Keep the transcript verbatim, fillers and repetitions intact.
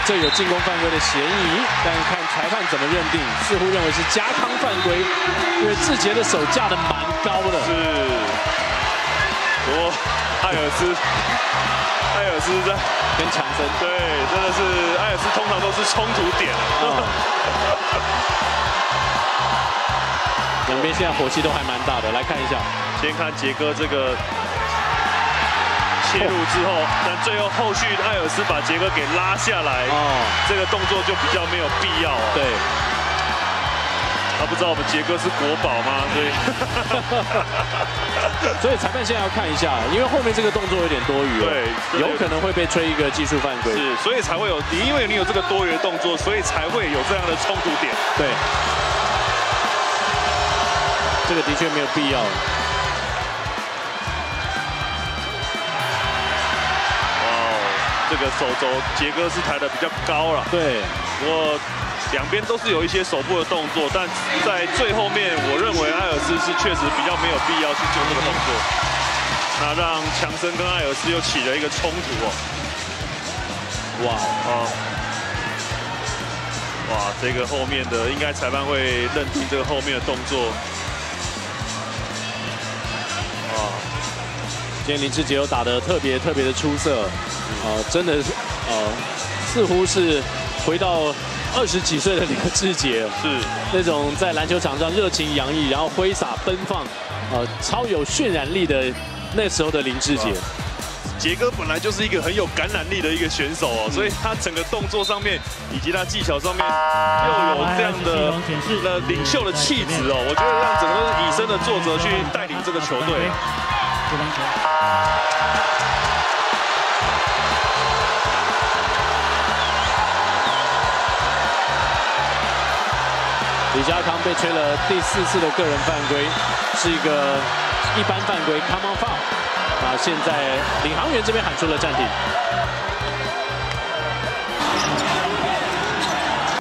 这有进攻犯规的嫌疑，但看裁判怎么认定，似乎认为是家康犯规，因为志杰的手架得蛮高的。 是，不过艾尔斯，艾尔斯在跟强森， 对，真的是艾尔斯通常都是冲突点。哦、 两边现在火气都还蛮大的，来看一下， 先看杰哥这个。 切入之后，但最后后续艾尔斯把杰哥给拉下来，哦，这个动作就比较没有必要哦。 对， 他不知道我们杰哥是国宝吗？所以， 所以裁判现在要看一下，因为后面这个动作有点多余，对，有可能会被吹一个技术犯规。 是，所以才会有你，因为你有这个多余的动作，所以才会有这样的冲突点。 对，这个的确没有必要。 这个手肘，杰哥是抬得比较高了。对，不过两边都是有一些手部的动作，但在最后面，我认为艾尔斯是确实比较没有必要去做这个动作，那让强森跟艾尔斯又起了一个冲突哦。哇哦，哇，这个后面的应该裁判会认定这个后面的动作。 哇，今天林志杰又打得特别特别的出色。 呃，真的是，呃，似乎是回到二十几岁的林志杰，是那种在篮球场上热情洋溢，然后挥洒奔放，呃，超有渲染力的那时候的林志杰。 杰哥本来就是一个很有感染力的一个选手哦，所以他整个动作上面以及他技巧上面又有这样的呃领袖的气质哦，我觉得让整个以身的作则去带领这个球队。 李家康被吹了第四次的个人犯规，是一个一般犯规 ，common foul。啊，现在领航员这边喊出了暂停。